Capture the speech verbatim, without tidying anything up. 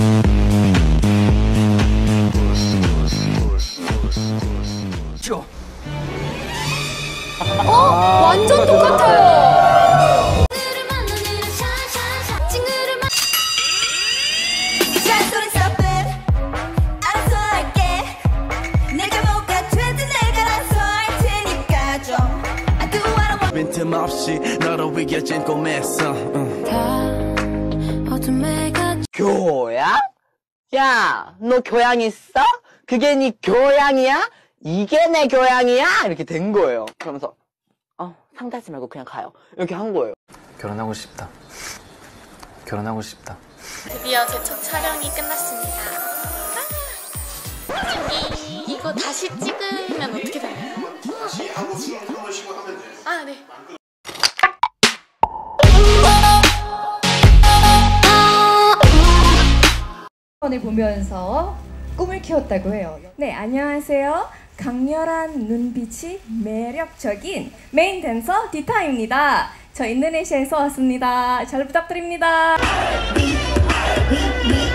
어? 완전 똑같아요. 빈틈없이 너로 위겨진 꿈에서 교양? 야, 너 교양 있어? 그게 네 교양이야? 이게 내 교양이야? 이렇게 된 거예요. 그러면서 어, 상대하지 말고 그냥 가요. 이렇게 한 거예요. 결혼하고 싶다. 결혼하고 싶다. 드디어 제 첫 촬영이 끝났습니다. 아, 저기 이거 다시 찍으면 어떻게 되나요? 다시 하고 숨 한 번 쉬고 하면 돼요. 아, 네. 을 보면서 꿈을 키웠다고 해요. 네, 안녕하세요. 강렬한 눈빛이 매력적인 메인 댄서 디타입니다. 저 인도네시아에서 왔습니다. 잘 부탁드립니다.